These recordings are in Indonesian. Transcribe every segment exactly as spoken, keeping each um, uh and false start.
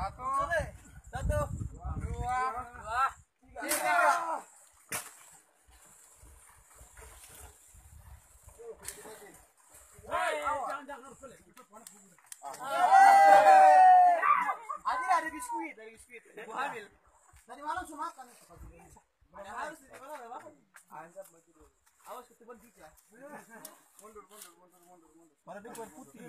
Satu, satu, dua, dua, tiga. Adil ada biskuit, ada biskuit. Ibu hamil. Tadi malam sudah makan. Ada harus di mana makan? Anjap maju dulu. Awas ketemu dik ya. Mundur, mundur, mundur, mundur, mundur. Mana dia buat putih.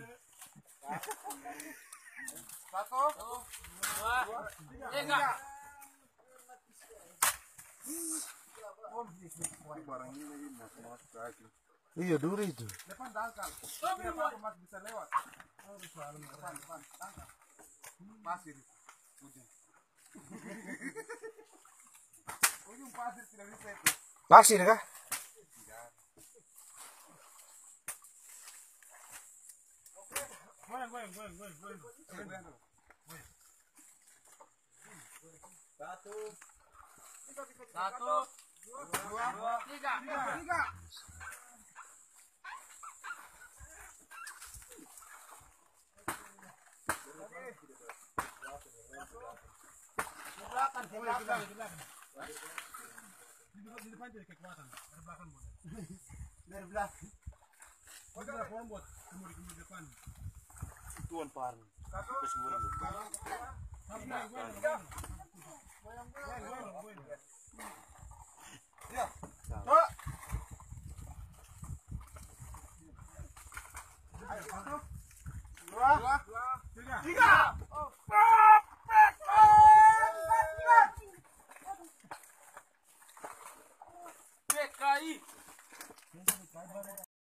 Satu, dua, tiga. Barang ini lagi mas-mas kaki. Iya duri itu. Depan dangkal. Tidak mas bisa lewat. Depan, depan, dangkal. Pasir. Ujung. Ujung pasir tidak bisa itu. Pasir kah? Goyang, goyang, goyang, goyang, goyang. Goyang dulu. Satu. Satu. Dua, dua, tiga. Tiga. Di belakang, di belakang, di belakang. Di depan jadi kekuatan. Dari belakang boleh. Dari belakang. Oh, dari belakang buat kemudian di depan. Tuan par. Satu. Terus murni. Ya. Dua. Satu. Dua. Tiga. Tiga. P K I.